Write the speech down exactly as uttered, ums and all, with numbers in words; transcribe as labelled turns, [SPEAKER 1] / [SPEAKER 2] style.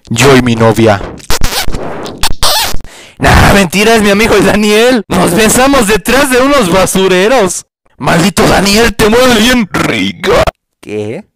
[SPEAKER 1] Yo y mi novia. Nah, mentira, es mi amigo el Daniel. Nos besamos detrás de unos basureros. Maldito Daniel, te mueves bien rico.
[SPEAKER 2] ¿Qué?